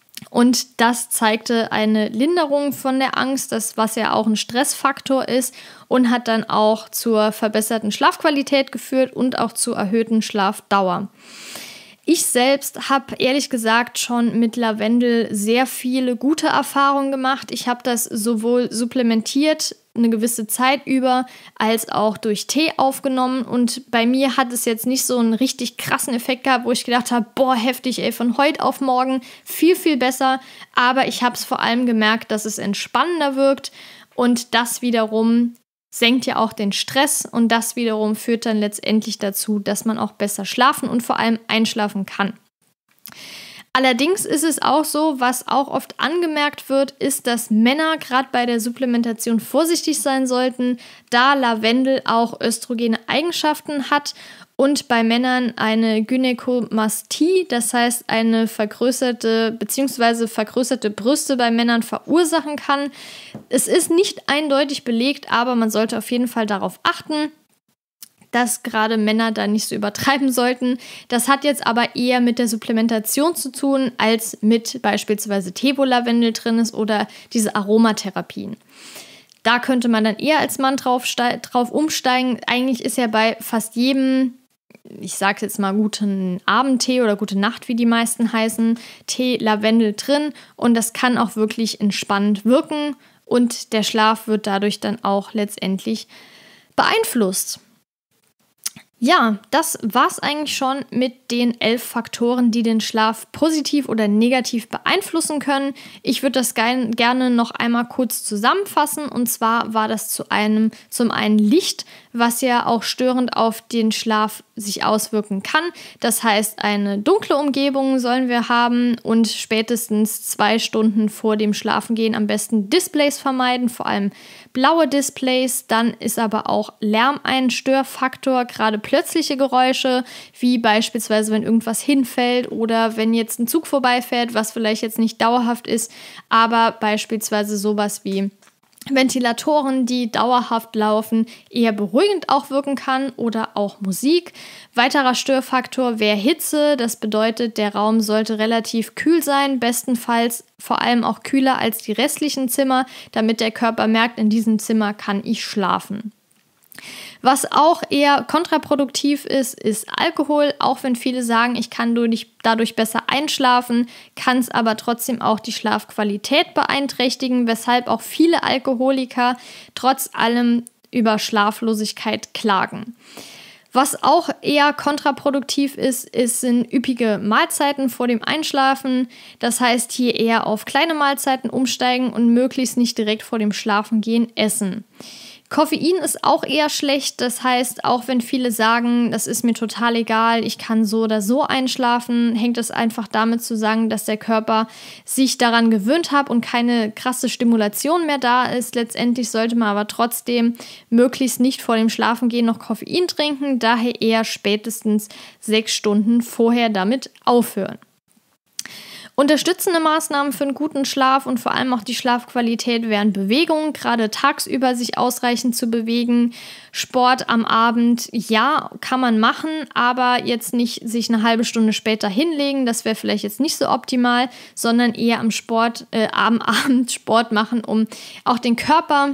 Und das zeigte eine Linderung von der Angst, das, was ja auch ein Stressfaktor ist, und hat dann auch zur verbesserten Schlafqualität geführt und auch zur erhöhten Schlafdauer. Ich selbst habe ehrlich gesagt schon mit Lavendel sehr viele gute Erfahrungen gemacht. Ich habe das sowohl supplementiert eine gewisse Zeit über, als auch durch Tee aufgenommen, und bei mir hat es jetzt nicht so einen richtig krassen Effekt gehabt, wo ich gedacht habe, boah, heftig, ey, von heute auf morgen viel, viel besser, aber ich habe es vor allem gemerkt, dass es entspannender wirkt, und das wiederum senkt ja auch den Stress, und das wiederum führt dann letztendlich dazu, dass man auch besser schlafen und vor allem einschlafen kann. Allerdings ist es auch so, was auch oft angemerkt wird, ist, dass Männer gerade bei der Supplementation vorsichtig sein sollten, da Lavendel auch östrogene Eigenschaften hat und bei Männern eine Gynäkomastie, das heißt eine vergrößerte bzw. vergrößerte Brüste bei Männern verursachen kann. Es ist nicht eindeutig belegt, aber man sollte auf jeden Fall darauf achten, dass gerade Männer da nicht so übertreiben sollten. Das hat jetzt aber eher mit der Supplementation zu tun, als mit beispielsweise Tee, wo Lavendel drin ist, oder diese Aromatherapien. Da könnte man dann eher als Mann drauf, ste- drauf umsteigen. Eigentlich ist ja bei fast jedem, ich sage jetzt mal guten Abendtee oder gute Nacht, wie die meisten heißen, Tee Lavendel drin, und das kann auch wirklich entspannend wirken und der Schlaf wird dadurch dann auch letztendlich beeinflusst. Ja, das war's eigentlich schon mit den elf Faktoren, die den Schlaf positiv oder negativ beeinflussen können. Ich würde das ge- gerne noch einmal kurz zusammenfassen. Und zwar war das zu einem, zum einen Licht, was ja auch störend auf den Schlaf sich auswirken kann. Das heißt, eine dunkle Umgebung sollen wir haben und spätestens zwei Stunden vor dem Schlafengehen am besten Displays vermeiden, vor allem blaue Displays. Dann ist aber auch Lärm ein Störfaktor, gerade plötzliche Geräusche, wie beispielsweise, wenn irgendwas hinfällt oder wenn jetzt ein Zug vorbeifährt, was vielleicht jetzt nicht dauerhaft ist, aber beispielsweise sowas wie Ventilatoren, die dauerhaft laufen, eher beruhigend auch wirken kann, oder auch Musik. Weiterer Störfaktor wäre Hitze. Das bedeutet, der Raum sollte relativ kühl sein, bestenfalls vor allem auch kühler als die restlichen Zimmer, damit der Körper merkt, in diesem Zimmer kann ich schlafen. Was auch eher kontraproduktiv ist, ist Alkohol. Auch wenn viele sagen, ich kann dadurch besser einschlafen, kann es aber trotzdem auch die Schlafqualität beeinträchtigen, weshalb auch viele Alkoholiker trotz allem über Schlaflosigkeit klagen. Was auch eher kontraproduktiv ist, ist, sind üppige Mahlzeiten vor dem Einschlafen. Das heißt, hier eher auf kleine Mahlzeiten umsteigen und möglichst nicht direkt vor dem Schlafengehen essen. Koffein ist auch eher schlecht, das heißt, auch wenn viele sagen, das ist mir total egal, ich kann so oder so einschlafen, hängt es einfach damit zusammen, dass der Körper sich daran gewöhnt hat und keine krasse Stimulation mehr da ist. Letztendlich sollte man aber trotzdem möglichst nicht vor dem Schlafengehen noch Koffein trinken, daher eher spätestens sechs Stunden vorher damit aufhören. Unterstützende Maßnahmen für einen guten Schlaf und vor allem auch die Schlafqualität wären Bewegung, gerade tagsüber sich ausreichend zu bewegen. Sport am Abend, ja, kann man machen, aber jetzt nicht sich eine halbe Stunde später hinlegen, das wäre vielleicht jetzt nicht so optimal, sondern eher am Sport, äh, am Abend Sport machen, um auch den Körper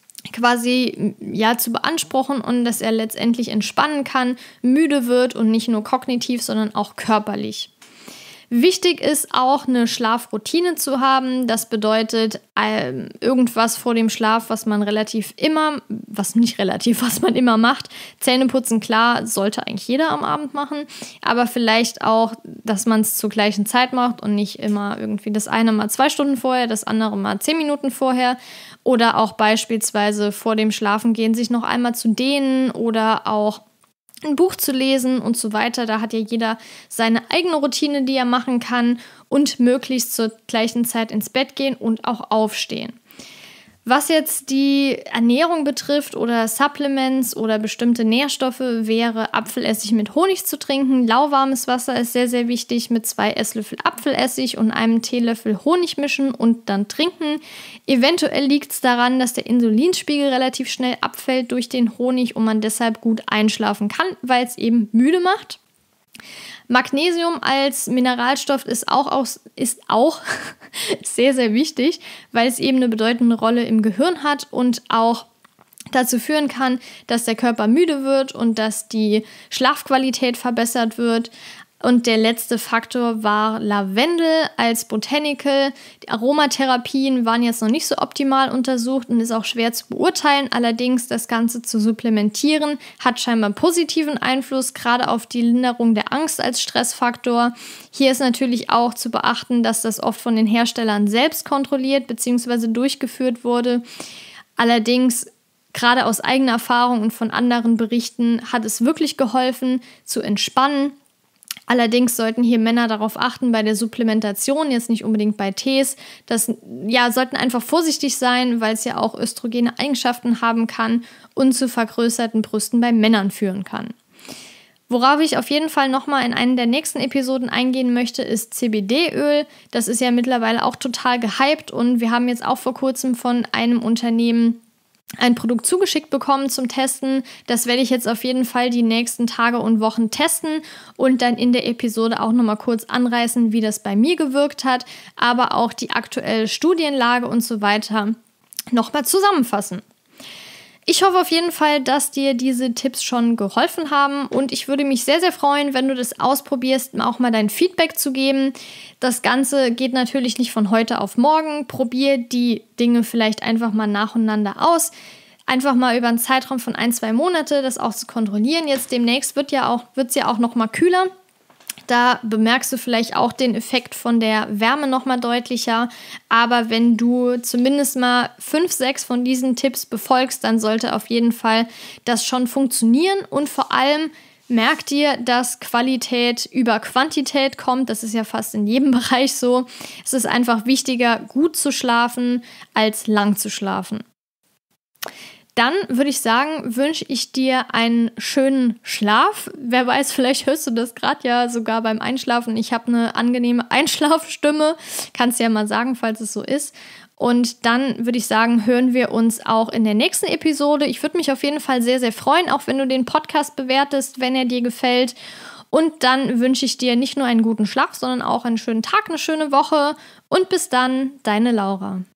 quasi ja zu beanspruchen und dass er letztendlich entspannen kann, müde wird und nicht nur kognitiv, sondern auch körperlich. Wichtig ist auch, eine Schlafroutine zu haben. Das bedeutet äh, irgendwas vor dem Schlaf, was man relativ immer, was nicht relativ, was man immer macht. Zähneputzen, klar, sollte eigentlich jeder am Abend machen. Aber vielleicht auch, dass man es zur gleichen Zeit macht und nicht immer irgendwie das eine mal zwei Stunden vorher, das andere mal zehn Minuten vorher. Oder auch beispielsweise vor dem Schlafengehen sich noch einmal zu dehnen oder auch ein Buch zu lesen und so weiter. Da hat ja jeder seine eigene Routine, die er machen kann und möglichst zur gleichen Zeit ins Bett gehen und auch aufstehen. Was jetzt die Ernährung betrifft oder Supplements oder bestimmte Nährstoffe, wäre Apfelessig mit Honig zu trinken. Lauwarmes Wasser ist sehr, sehr wichtig, mit zwei Esslöffel Apfelessig und einem Teelöffel Honig mischen und dann trinken. Eventuell liegt es daran, dass der Insulinspiegel relativ schnell abfällt durch den Honig und man deshalb gut einschlafen kann, weil es eben müde macht. Magnesium als Mineralstoff ist auch, aus, ist auch sehr, sehr wichtig, weil es eben eine bedeutende Rolle im Gehirn hat und auch dazu führen kann, dass der Körper müde wird und dass die Schlafqualität verbessert wird. Und der letzte Faktor war Lavendel als Botanical. Die Aromatherapien waren jetzt noch nicht so optimal untersucht und ist auch schwer zu beurteilen. Allerdings das Ganze zu supplementieren hat scheinbar positiven Einfluss, gerade auf die Linderung der Angst als Stressfaktor. Hier ist natürlich auch zu beachten, dass das oft von den Herstellern selbst kontrolliert bzw. durchgeführt wurde. Allerdings gerade aus eigener Erfahrung und von anderen Berichten hat es wirklich geholfen, zu entspannen. Allerdings sollten hier Männer darauf achten bei der Supplementation, jetzt nicht unbedingt bei Tees, dass, ja, sollten einfach vorsichtig sein, weil es ja auch östrogene Eigenschaften haben kann und zu vergrößerten Brüsten bei Männern führen kann. Worauf ich auf jeden Fall nochmal in einer der nächsten Episoden eingehen möchte, ist C B D-Öl. Das ist ja mittlerweile auch total gehypt und wir haben jetzt auch vor kurzem von einem Unternehmen ein Produkt zugeschickt bekommen zum Testen. Das werde ich jetzt auf jeden Fall die nächsten Tage und Wochen testen und dann in der Episode auch nochmal kurz anreißen, wie das bei mir gewirkt hat, aber auch die aktuelle Studienlage und so weiter nochmal zusammenfassen. Ich hoffe auf jeden Fall, dass dir diese Tipps schon geholfen haben und ich würde mich sehr, sehr freuen, wenn du das ausprobierst, auch mal dein Feedback zu geben. Das Ganze geht natürlich nicht von heute auf morgen. Probier die Dinge vielleicht einfach mal nacheinander aus. Einfach mal über einen Zeitraum von ein, zwei Monate das auch zu kontrollieren. Jetzt demnächst wird ja auch, wird es ja auch noch mal kühler. Da bemerkst du vielleicht auch den Effekt von der Wärme nochmal deutlicher. Aber wenn du zumindest mal fünf, sechs von diesen Tipps befolgst, dann sollte auf jeden Fall das schon funktionieren. Und vor allem merk dir, dass Qualität über Quantität kommt. Das ist ja fast in jedem Bereich so. Es ist einfach wichtiger, gut zu schlafen, als lang zu schlafen. Dann würde ich sagen, wünsche ich dir einen schönen Schlaf. Wer weiß, vielleicht hörst du das gerade ja sogar beim Einschlafen. Ich habe eine angenehme Einschlafstimme. Kannst ja mal sagen, falls es so ist. Und dann würde ich sagen, hören wir uns auch in der nächsten Episode. Ich würde mich auf jeden Fall sehr, sehr freuen, auch wenn du den Podcast bewertest, wenn er dir gefällt. Und dann wünsche ich dir nicht nur einen guten Schlaf, sondern auch einen schönen Tag, eine schöne Woche. Und bis dann, deine Laura.